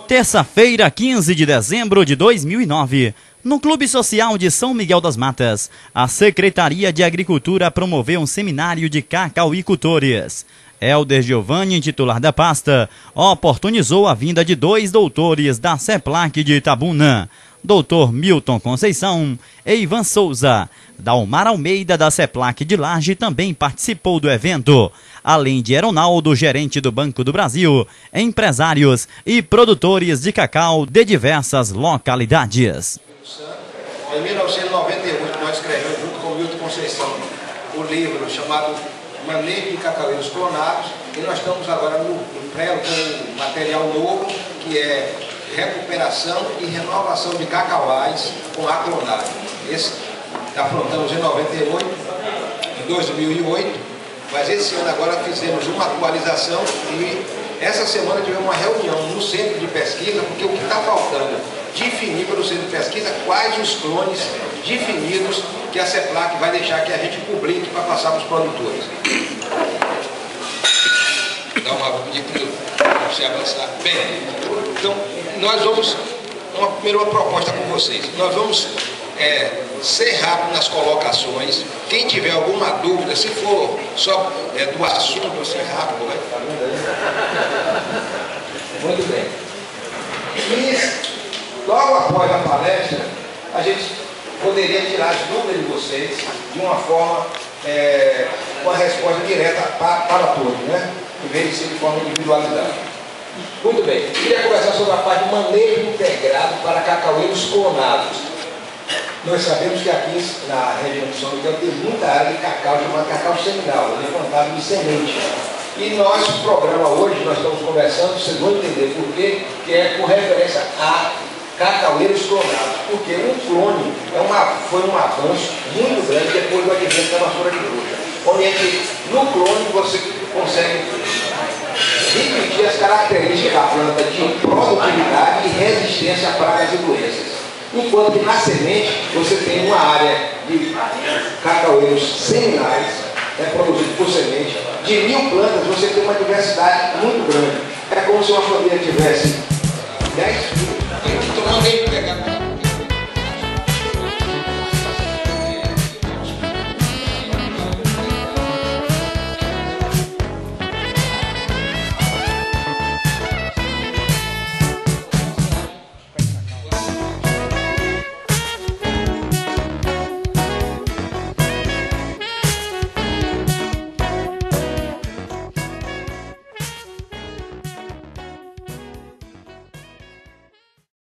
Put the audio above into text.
Terça-feira, 15 de dezembro de 2009, no Clube Social de São Miguel das Matas, a Secretaria de Agricultura promoveu um seminário de cacauicultores. Helder Giovanni, titular da pasta, oportunizou a vinda de 2 doutores da CEPLAC de Itabuna, Dr. Milton Conceição e Ivan Souza. Dalmar Almeida, da CEPLAC de Laje, também participou do evento, além de Eronaldo, gerente do Banco do Brasil, empresários e produtores de cacau de diversas localidades. Em 1998, nós escrevemos, junto com Milton Conceição, o livro chamado Manejo de Cacaueiros Clonados, e nós estamos agora no prelo com um material novo, que é recuperação e renovação de cacauais com a clonagem. Esse afrontamos em 98, em 2008, mas esse ano agora fizemos uma atualização e essa semana tivemos uma reunião no centro de pesquisa, porque o que está faltando definir pelo centro de pesquisa quais os clones definidos que a CEPLAC vai deixar que a gente publique para passar para os produtores. Então, vou pedir para você avançar. Bem, então, nós vamos, uma proposta com vocês. Nós vamos ser rápido nas colocações. Quem tiver alguma dúvida, se for só do assunto, ser rápido, né? Muito bem. E logo após a palestra, a gente poderia tirar as dúvidas de vocês de uma forma, com a resposta direta para todos, né? Em vez de ser de forma individualizada. Muito bem. Eu queria conversar sobre a parte de manejo integrado para cacaueiros clonados. Nós sabemos que aqui na região de São Miguel tem muita área de cacau, chamada cacau seminal, levantado de semente. E nosso programa hoje, nós estamos conversando, vocês vão entender por quê, que é com referência a cacaueiros clonados. Porque um clone foi um avanço muito grande depois do advento da vassoura de bruxa. Onde no clone você consegue repetir as características da planta de produtividade e resistência a pragas e doenças. Enquanto que na semente você tem uma área de cacaueiros seminais, produzidos por semente, de 1000 plantas você tem uma diversidade muito grande. É como se uma família tivesse 10 filhos. Então, ninguém pega